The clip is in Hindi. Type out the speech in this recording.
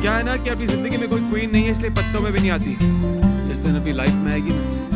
क्या है ना कि अभी जिंदगी में कोई क्वीन नहीं है, इसलिए पत्तों में भी नहीं आती। जिस दिन अभी लाइफ में आएगी ना